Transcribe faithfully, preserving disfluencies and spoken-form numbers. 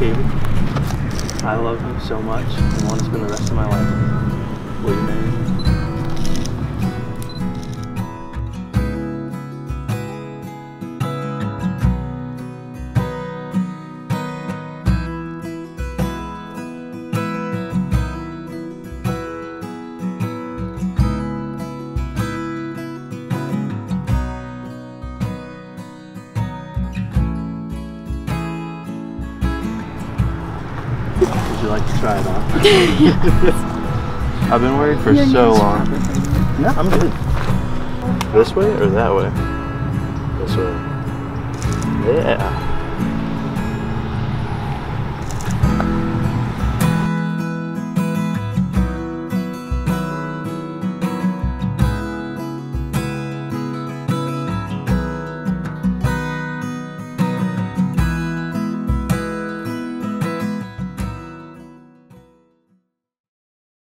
Katie, I love you so much and want to spend the rest of my life with you. Will you marry me? Would you like to try it on? Yes. I've been worried for You're so not long. No, I'm good. This way or that way? This way. Yeah.